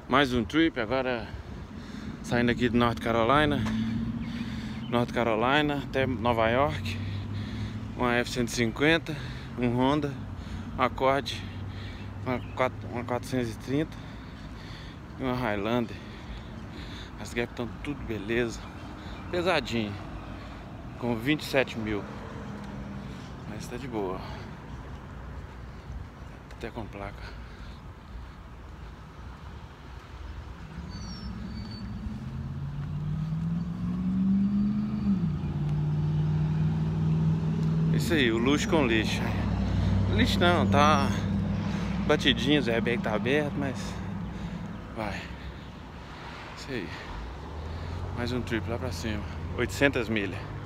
Mais um trip, agora saindo aqui de North Carolina até Nova York. Uma F-150, um Honda, um Accord, uma 430 e uma Highlander. As gaps estão tudo beleza, pesadinho, com 27 mil, mas tá de boa, até com placa. Isso aí, o luxo com lixo. Lixo não, tá batidinho, o airbag tá aberto, mas vai. Isso aí. Mais um trip lá pra cima. 800 milhas.